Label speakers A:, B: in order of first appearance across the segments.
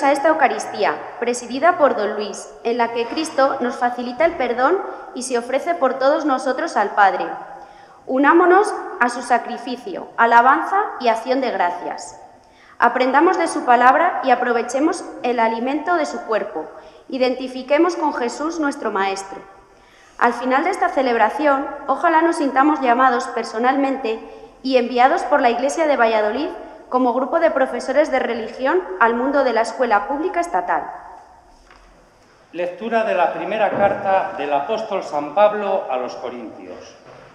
A: a esta Eucaristía, presidida por don Luis, en la que Cristo nos facilita el perdón y se ofrece por todos nosotros al Padre. Unámonos a su sacrificio, alabanza y acción de gracias. Aprendamos de su palabra y aprovechemos el alimento de su cuerpo. Identifiquemos con Jesús nuestro Maestro. Al final de esta celebración, ojalá nos sintamos llamados personalmente y enviados por la Iglesia de Valladolid como grupo de profesores de religión al mundo de la escuela pública estatal.
B: Lectura de la primera carta del apóstol San Pablo a los Corintios.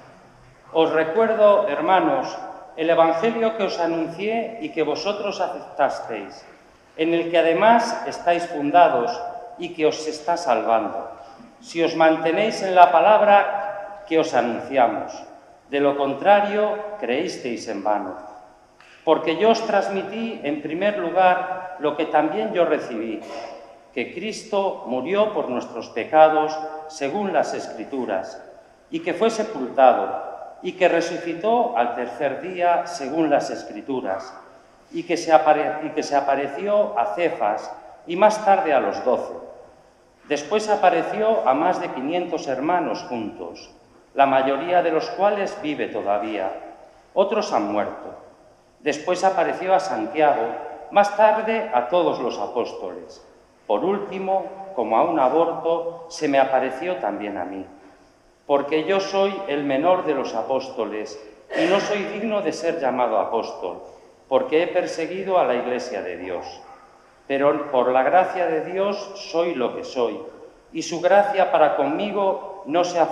B: Os recuerdo, hermanos, el Evangelio que os anuncié y que vosotros aceptasteis, en el que además estáis fundados y que os está salvando, si os mantenéis en la palabra que os anunciamos. De lo contrario, creísteis en vano. Porque yo os transmití, en primer lugar, lo que también yo recibí, que Cristo murió por nuestros pecados, según las Escrituras, y que fue sepultado, y que resucitó al tercer día, según las Escrituras, y que se apareció a Cefas, y más tarde a los 12. Después apareció a más de 500 hermanos juntos, la mayoría de los cuales vive todavía. Otros han muerto. Después apareció a Santiago, más tarde a todos los apóstoles. Por último, como a un aborto, se me apareció también a mí. Porque yo soy el menor de los apóstoles y no soy digno de ser llamado apóstol, porque he perseguido a la Iglesia de Dios. Pero por la gracia de Dios soy lo que soy, y su gracia para conmigo no se ha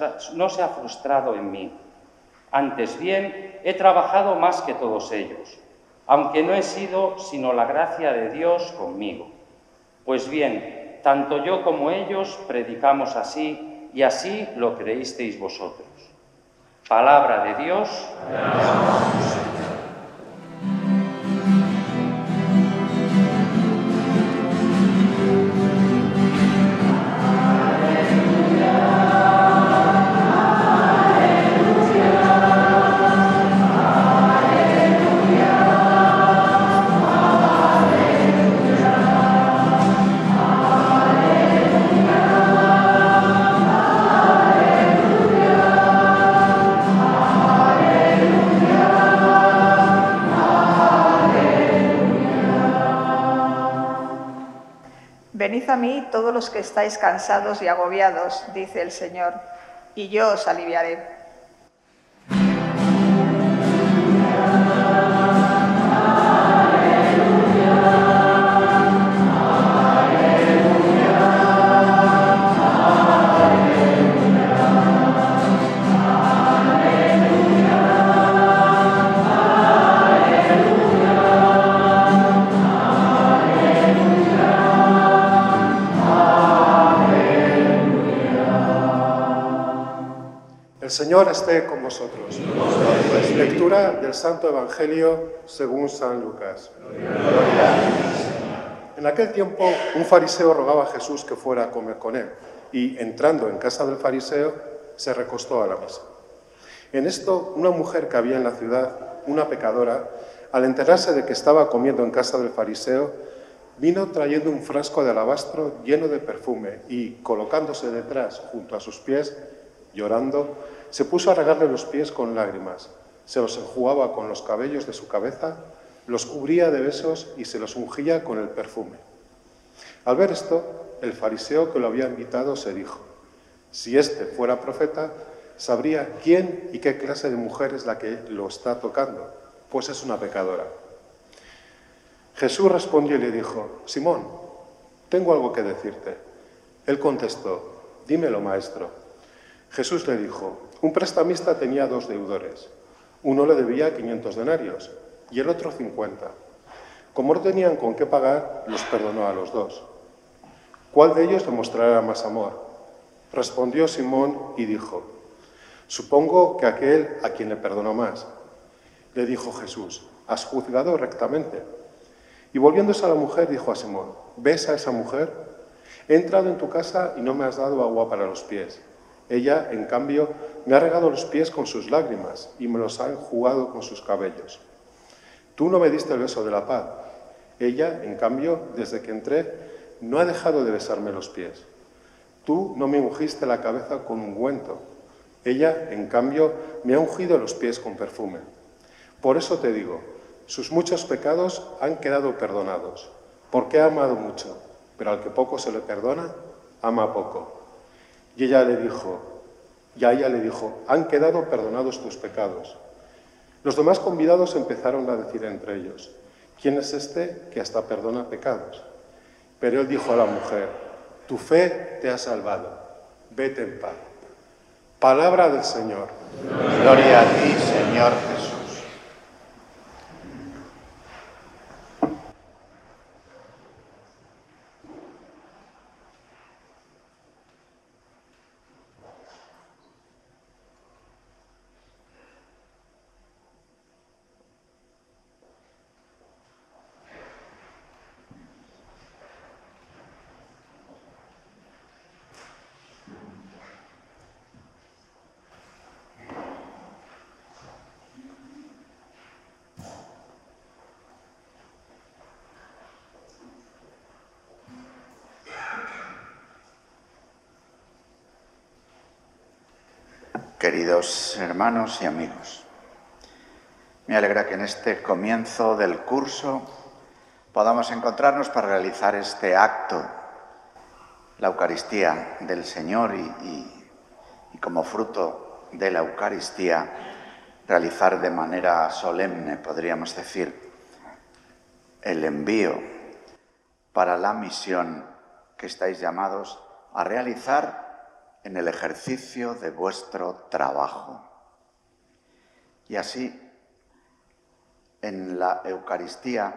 B: frustrado en mí. Antes bien, he trabajado más que todos ellos, aunque no he sido sino la gracia de Dios conmigo. Pues bien, tanto yo como ellos predicamos así, y así lo creísteis vosotros. Palabra de Dios.
C: Venid a mí todos los que estáis cansados y agobiados, dice el Señor, y yo os aliviaré.
D: El Señor esté con vosotros. Lectura del Santo Evangelio según San Lucas. En aquel tiempo, un fariseo rogaba a Jesús que fuera a comer con él, y entrando en casa del fariseo, se recostó a la mesa. En esto, una mujer que había en la ciudad, una pecadora, al enterarse de que estaba comiendo en casa del fariseo, vino trayendo un frasco de alabastro lleno de perfume y, colocándose detrás, junto a sus pies, llorando, se puso a regarle los pies con lágrimas, se los enjugaba con los cabellos de su cabeza, los cubría de besos y se los ungía con el perfume. Al ver esto, el fariseo que lo había invitado se dijo: si éste fuera profeta, sabría quién y qué clase de mujer es la que lo está tocando, pues es una pecadora. Jesús respondió y le dijo: Simón, tengo algo que decirte. Él contestó: dímelo, maestro. Jesús le dijo: un prestamista tenía 2 deudores. Uno le debía 500 denarios y el otro 50. Como no tenían con qué pagar, los perdonó a los 2. ¿Cuál de ellos le mostrará más amor? Respondió Simón y dijo: supongo que aquel a quien le perdonó más. Le dijo Jesús: has juzgado rectamente. Y volviéndose a la mujer, dijo a Simón: ¿ves a esa mujer? He entrado en tu casa y no me has dado agua para los pies. Ella, en cambio, me ha regado los pies con sus lágrimas y me los ha enjugado con sus cabellos. Tú no me diste el beso de la paz. Ella, en cambio, desde que entré, no ha dejado de besarme los pies. Tú no me ungiste la cabeza con ungüento. Ella, en cambio, me ha ungido los pies con perfume. Por eso te digo, sus muchos pecados han quedado perdonados, porque ha amado mucho, pero al que poco se le perdona, ama poco. Y ella le dijo, han quedado perdonados tus pecados. Los demás convidados empezaron a decir entre ellos, ¿quién es este que hasta perdona pecados? Pero él dijo a la mujer, tu fe te ha salvado, vete en paz. Palabra del Señor.
E: Gloria a ti, Señor Jesús. Queridos hermanos y amigos, me alegra que en este comienzo del curso podamos encontrarnos para realizar este acto, la Eucaristía del Señor y como fruto de la Eucaristía realizar de manera solemne, podríamos decir, el envío para la misión que estáis llamados a realizar en el ejercicio de vuestro trabajo. Y así, en la Eucaristía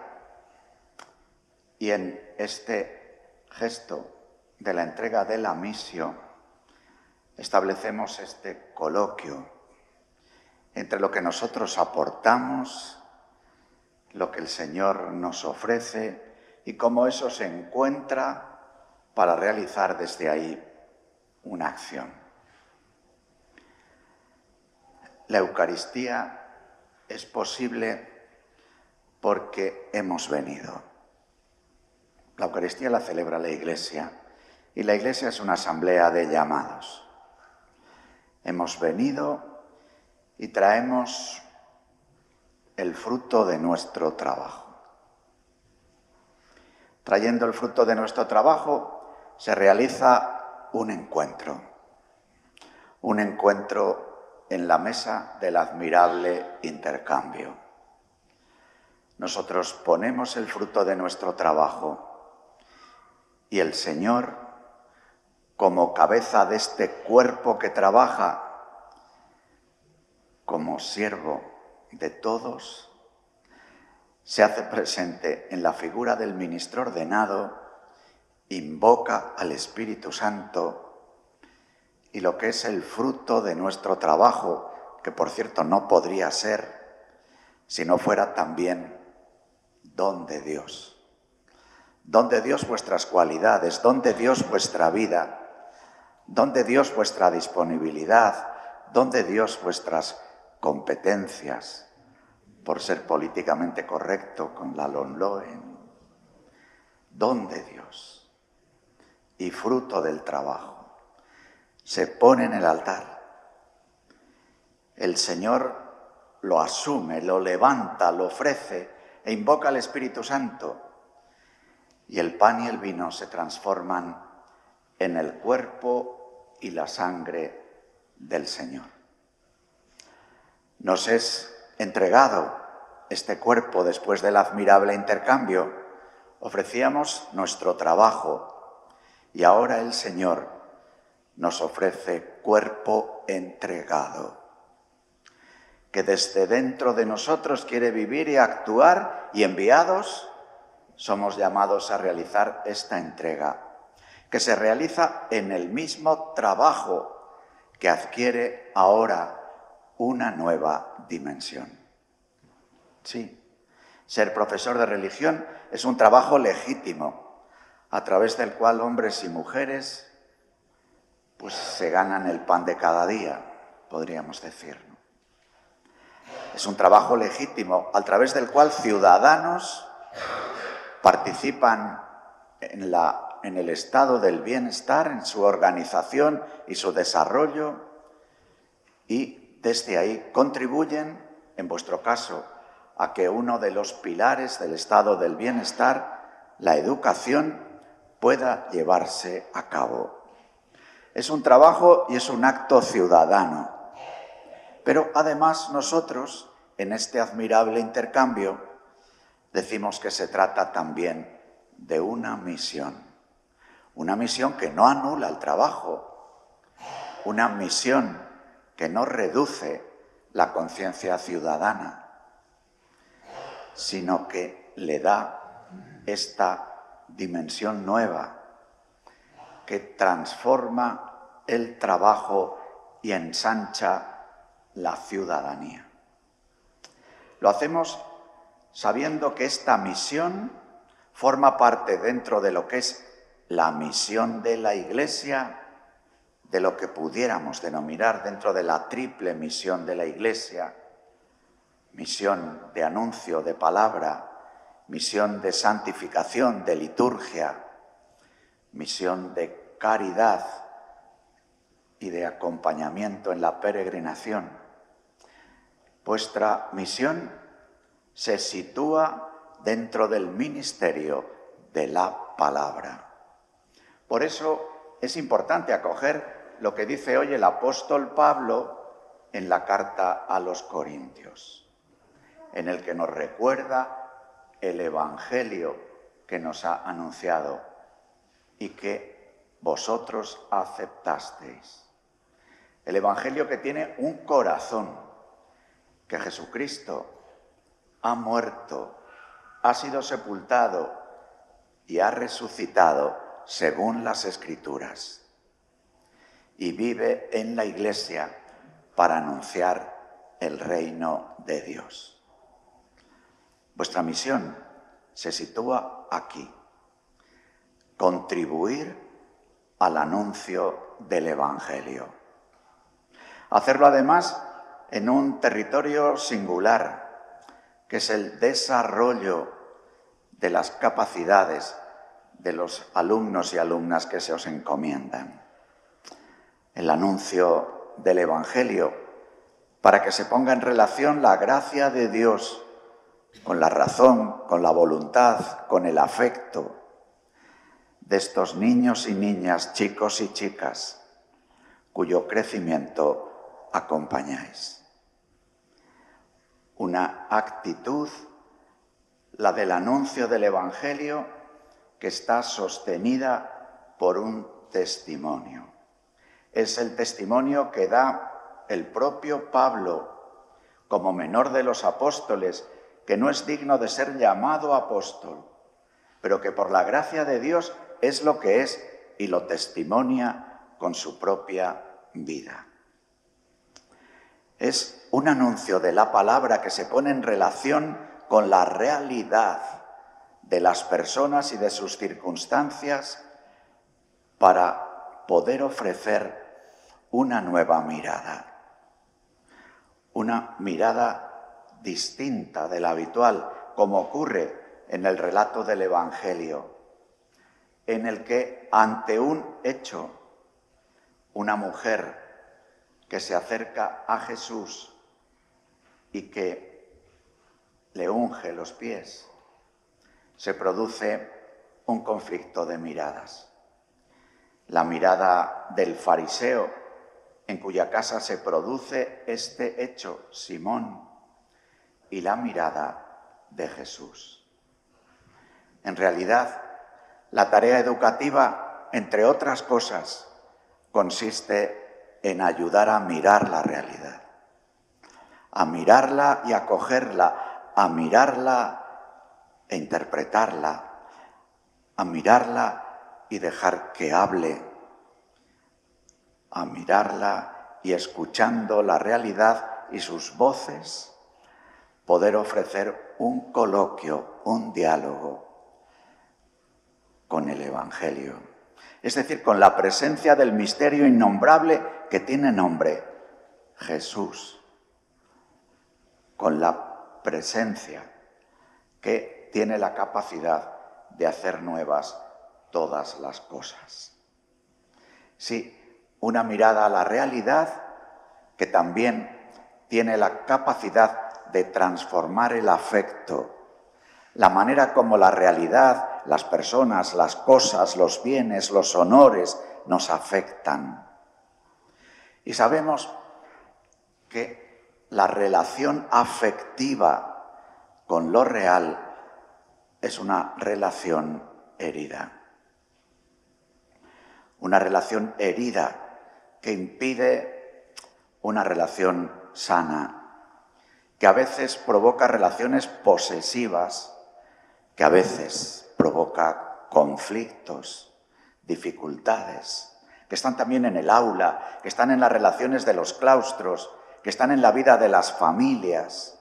E: y en este gesto de la entrega de la misión, establecemos este coloquio entre lo que nosotros aportamos, lo que el Señor nos ofrece y cómo eso se encuentra para realizar desde ahí una acción. La Eucaristía es posible porque hemos venido. La Eucaristía la celebra la Iglesia y la Iglesia es una asamblea de llamados. Hemos venido y traemos el fruto de nuestro trabajo. Trayendo el fruto de nuestro trabajo se realiza un encuentro en la mesa del admirable intercambio. Nosotros ponemos el fruto de nuestro trabajo y el Señor, como cabeza de este cuerpo que trabaja, como siervo de todos, se hace presente en la figura del ministro ordenado, invoca al Espíritu Santo y lo que es el fruto de nuestro trabajo, que por cierto no podría ser si no fuera también don de Dios. Don de Dios vuestras cualidades, don de Dios vuestra vida, don de Dios vuestra disponibilidad, don de Dios vuestras competencias, por ser políticamente correcto con la LOMLOE, don de Dios y fruto del trabajo, se pone en el altar. El Señor lo asume, lo levanta, lo ofrece e invoca al Espíritu Santo. Y el pan y el vino se transforman en el cuerpo y la sangre del Señor. Nos es entregado este cuerpo después del admirable intercambio. Ofrecíamos nuestro trabajo y ahora el Señor nos ofrece cuerpo entregado, que desde dentro de nosotros quiere vivir y actuar, y enviados somos llamados a realizar esta entrega, que se realiza en el mismo trabajo que adquiere ahora una nueva dimensión. Sí, ser profesor de religión es un trabajo legítimo, a través del cual hombres y mujeres pues se ganan el pan de cada día, podríamos decir, ¿no? Es un trabajo legítimo, a través del cual ciudadanos participan en el estado del bienestar, en su organización y su desarrollo, y desde ahí contribuyen, en vuestro caso, a que uno de los pilares del estado del bienestar, la educación, pueda llevarse a cabo. Es un trabajo y es un acto ciudadano. Pero además nosotros, en este admirable intercambio, decimos que se trata también de una misión que no anula el trabajo, una misión que no reduce la conciencia ciudadana, sino que le da esta dimensión nueva que transforma el trabajo y ensancha la ciudadanía. Lo hacemos sabiendo que esta misión forma parte dentro de lo que es la misión de la Iglesia, de lo que pudiéramos denominar dentro de la triple misión de la Iglesia: misión de anuncio, de palabra, misión de santificación, de liturgia, misión de caridad y de acompañamiento en la peregrinación. Vuestra misión se sitúa dentro del ministerio de la palabra. Por eso es importante acoger lo que dice hoy el apóstol Pablo en la carta a los Corintios, en el que nos recuerda el Evangelio que nos ha anunciado y que vosotros aceptasteis. El Evangelio que tiene un corazón, que Jesucristo ha muerto, ha sido sepultado y ha resucitado según las Escrituras, y vive en la Iglesia para anunciar el reino de Dios. Vuestra misión se sitúa aquí: contribuir al anuncio del Evangelio. Hacerlo además en un territorio singular, que es el desarrollo de las capacidades de los alumnos y alumnas que se os encomiendan. El anuncio del Evangelio, para que se ponga en relación la gracia de Dios con la razón, con la voluntad, con el afecto de estos niños y niñas, chicos y chicas, cuyo crecimiento acompañáis. Una actitud, la del anuncio del Evangelio, que está sostenida por un testimonio. Es el testimonio que da el propio Pablo, como menor de los apóstoles, que no es digno de ser llamado apóstol, pero que por la gracia de Dios es lo que es y lo testimonia con su propia vida. Es un anuncio de la palabra que se pone en relación con la realidad de las personas y de sus circunstancias para poder ofrecer una nueva mirada. Una mirada distinta de la habitual, como ocurre en el relato del Evangelio, en el que ante un hecho, una mujer que se acerca a Jesús y que le unge los pies, se produce un conflicto de miradas. La mirada del fariseo, en cuya casa se produce este hecho, Simón, y la mirada de Jesús. En realidad, la tarea educativa, entre otras cosas, consiste en ayudar a mirar la realidad, a mirarla y acogerla, a mirarla e interpretarla, a mirarla y dejar que hable, a mirarla y escuchando la realidad y sus voces, poder ofrecer un coloquio, un diálogo con el Evangelio. Es decir, con la presencia del misterio innombrable que tiene nombre, Jesús. Con la presencia que tiene la capacidad de hacer nuevas todas las cosas. Sí, una mirada a la realidad que también tiene la capacidad de transformar el afecto, la manera como la realidad, las personas, las cosas, los bienes, los honores nos afectan. Y sabemos que la relación afectiva con lo real es una relación herida. Una relación herida que impide una relación sana, que a veces provoca relaciones posesivas, que a veces provoca conflictos, dificultades, que están también en el aula, que están en las relaciones de los claustros, que están en la vida de las familias.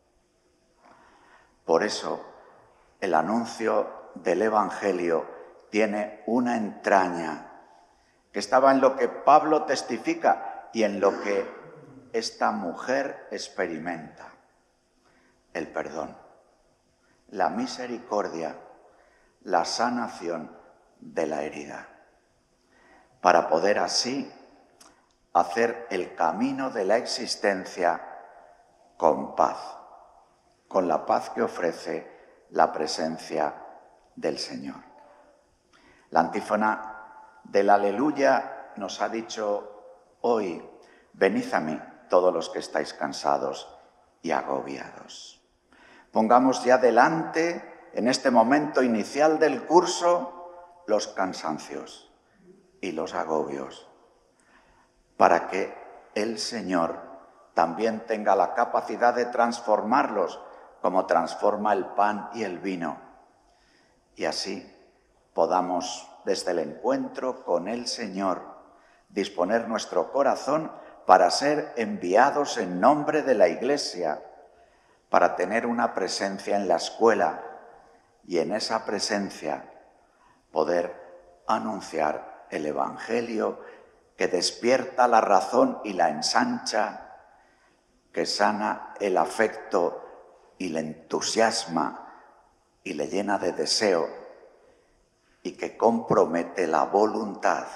E: Por eso, el anuncio del Evangelio tiene una entraña que estaba en lo que Pablo testifica y en lo que esta mujer experimenta: el perdón, la misericordia, la sanación de la herida, para poder así hacer el camino de la existencia con paz, con la paz que ofrece la presencia del Señor. La antífona del Aleluya nos ha dicho hoy: venid a mí todos los que estáis cansados y agobiados. Pongamos ya delante, en este momento inicial del curso, los cansancios y los agobios, para que el Señor también tenga la capacidad de transformarlos como transforma el pan y el vino, y así podamos, desde el encuentro con el Señor, disponer nuestro corazón para ser enviados en nombre de la Iglesia, para tener una presencia en la escuela y en esa presencia poder anunciar el Evangelio que despierta la razón y la ensancha, que sana el afecto y le entusiasma y le llena de deseo, y que compromete la voluntad,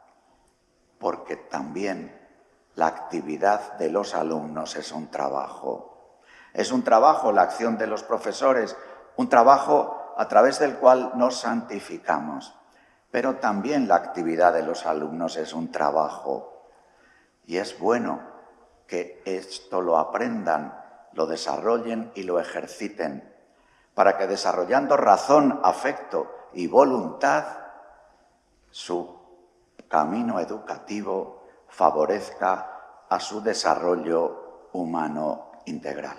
E: porque también la actividad de los alumnos es un trabajo. Es un trabajo la acción de los profesores, un trabajo a través del cual nos santificamos, pero también la actividad de los alumnos es un trabajo. Y es bueno que esto lo aprendan, lo desarrollen y lo ejerciten, para que desarrollando razón, afecto y voluntad, su camino educativo favorezca a su desarrollo humano integral.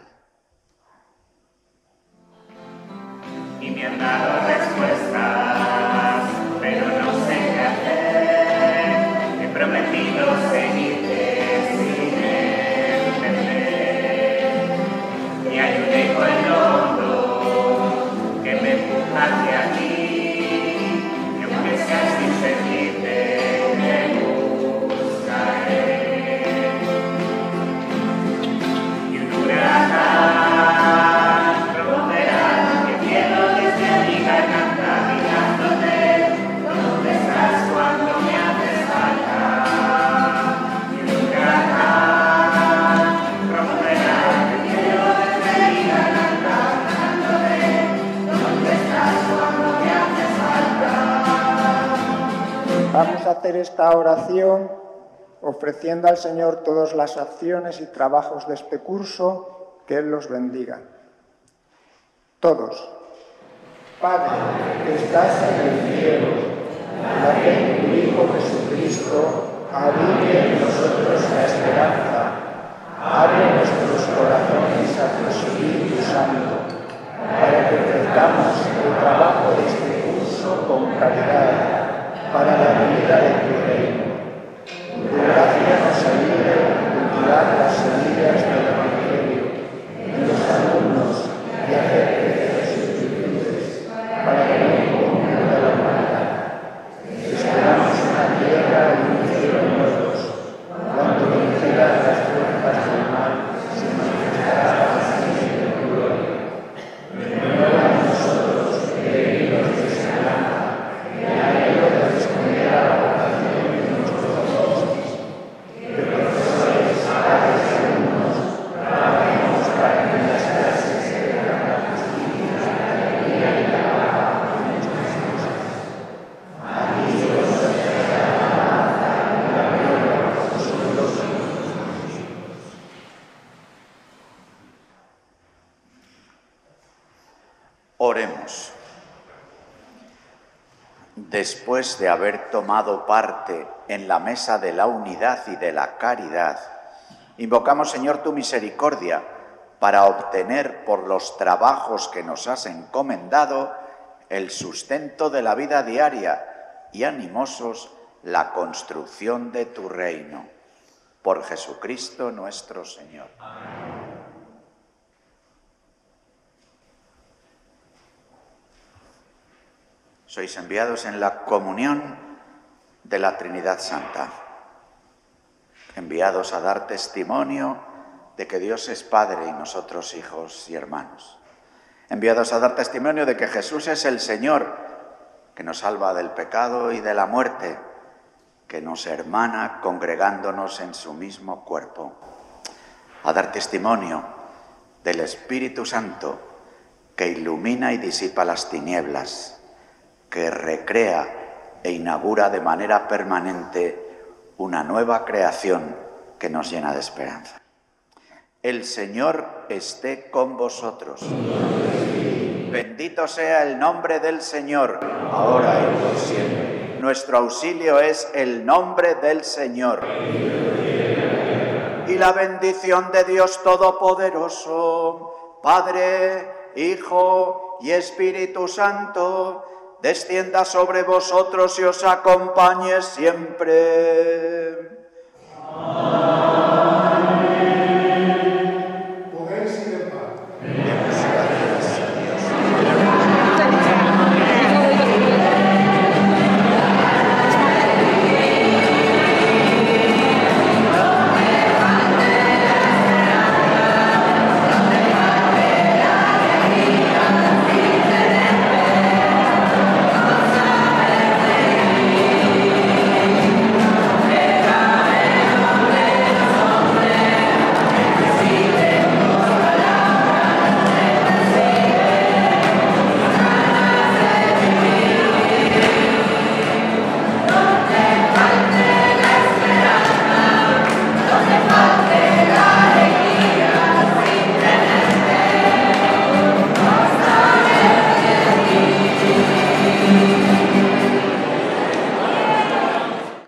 F: Y me han dado respuestas, pero no sé qué hacer. He prometido seguirte sin entender. Y hay un eco en el hondo que me empuja hacia ti. Y aunque sea sin sentirte, me buscaré. Y un huracán
G: vamos a hacer esta oración ofreciendo al Señor todas las acciones y trabajos de este curso, que Él los bendiga. Todos. Padre, que estás en el cielo, haz que tu Hijo Jesucristo habite en nosotros la esperanza. Abre nuestros corazones a tu Espíritu Santo, para que ofrezcamos el trabajo de este curso con caridad, para la vida de tu reino. Tu gracia nos ayude a cultivar las semillas del Evangelio en los alumnos y hacer crecer sus virtudes para el bien común de la humanidad. Esperamos una
E: después de haber tomado parte en la mesa de la unidad y de la caridad, invocamos, Señor, tu misericordia para obtener por los trabajos que nos has encomendado el sustento de la vida diaria y animosos la construcción de tu reino. Por Jesucristo nuestro Señor. Amén. Sois enviados en la comunión de la Trinidad Santa, enviados a dar testimonio de que Dios es Padre y nosotros hijos y hermanos, enviados a dar testimonio de que Jesús es el Señor, que nos salva del pecado y de la muerte, que nos hermana congregándonos en su mismo cuerpo, a dar testimonio del Espíritu Santo que ilumina y disipa las tinieblas, que recrea e inaugura de manera permanente una nueva creación que nos llena de esperanza. El Señor esté con vosotros. Bendito sea el nombre del Señor, ahora y por siempre. Nuestro auxilio es el nombre del Señor. Y la bendición de Dios Todopoderoso, Padre, Hijo y Espíritu Santo, descienda sobre vosotros y os acompañe siempre. Amén.